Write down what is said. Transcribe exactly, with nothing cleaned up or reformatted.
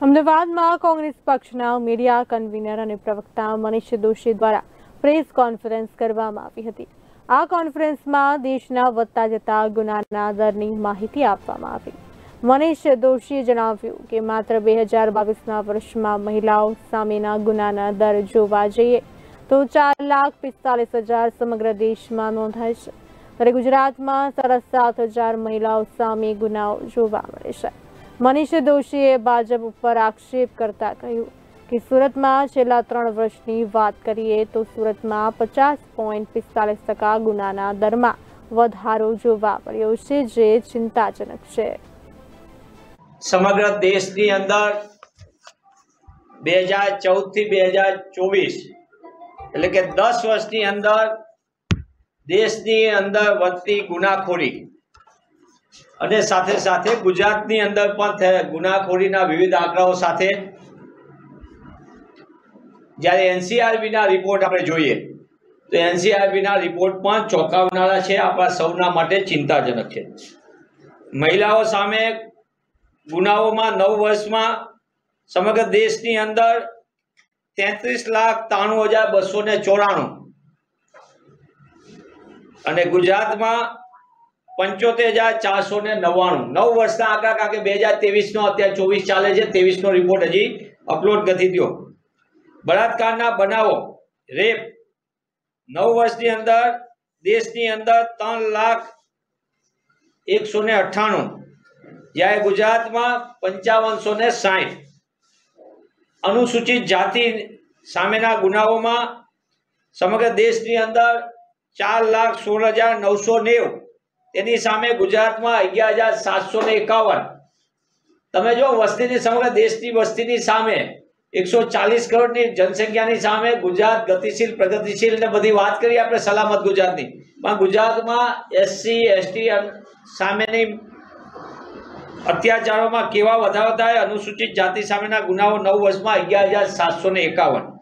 અમદાવાદમાં કોંગ્રેસ પક્ષના media convener અને પ્રવક્તા મનીષ દોશી દ્વારા પ્રેસ કોન્ફરન્સ કરવામાં આવી હતી। આ કોન્ફરન્સમાં દેશના વધતા જતા ગુનાના દરની માહિતી આપવામાં આવી। મનીષ દોશીએ જણાવ્યું કે માત્ર બે હજાર બાવીસના વર્ષમાં મહિલાઓ સામેના ગુનાના દર જોવા જઈએ તો ચાર લાખ પિસ્તાલીસ હજાર સમગ્ર દેશમાં નોંધાય છે, ત્યારે ગુજરાતમાં સાડા સાત હજાર મહિલાઓ સામે ગુનાઓ જોવા મળે છે। મનીષ દોશીએ ભાજપ ઉપર આક્ષેપ કરતા કહ્યું કે સુરતમાં છેલ્લા ત્રણ વર્ષની વાત કરીએ તો સુરતમાં પચાસ પોઈન્ટ પિસ્તાલીસ ટકા ગુનાના દરમાં વધારો જોવા મળ્યો છે, જે ચિંતાજનક છે। સમગ્ર દેશની અંદર બે હજાર ચૌદ થી બે હજાર ચોવીસ એટલે કે દસ વર્ષની અંદર દેશની અંદર વધતી ગુનાખોરી અને સાથે સાથે ગુજરાતની અંદર પણ ગુનાખોરીના વિવિધ આંકડાઓ સાથે જ્યારે એનસીઆરબીના રિપોર્ટ આપણે જોઈએ તો એનસીઆરબીના રિપોર્ટ પણ ચોંકાવનારા છે, આપણા સૌના માટે ચિંતાજનક છે। મહિલાઓ સામે ગુનાઓમાં નવ વર્ષમાં સમગ્ર દેશની અંદર તેત્રીસ લાખ ત્રાણું હજાર બસો ને ચોરાણું અને ગુજરાતમાં પંચોતેર હજાર ચારસો ને નવ્વાણું નવ વર્ષના આંકડા, કારણ કે બે હજાર ત્રેવીસ નો અત્યારે ચોવીસ ચાલે છે, ત્રેવીસ નો રિપોર્ટ હજી અપલોડ નથી થયો। બળાત્કારના બનાવો રેપ નવ વર્ષની અંદર દેશની અંદર ત્રણ લાખ એકસો ને અઠ્ઠાણું જ્યારે ગુજરાતમાં પંચાવનસો ને સાઠ અનુસૂચિત જાતિ સામેના ગુનાઓમાં સમગ્ર દેશની અંદર ચાર લાખ સોળ હજાર નવસો નેવું તેની સામે ગુજરાતમાં અગિયાર હજાર સાતસો ને એકાવન। તમે જો વસ્તીની સમગ્ર દેશની વસ્તીની સામે એકસો ચાલીસ કરોડની જનસંખ્યાની સામે ગુજરાત ગતિશીલ પ્રગતિશીલ ને બધી વાત કરી આપણે સલામત ગુજરાતની, પણ ગુજરાતમાં એસસી એસટી સામેની અત્યાચારોમાં કેવા વધારો થાય, અનુસૂચિત જાતિ સામેના ગુનાઓ નવ વર્ષમાં અગિયાર હજાર સાતસો ને એકાવન।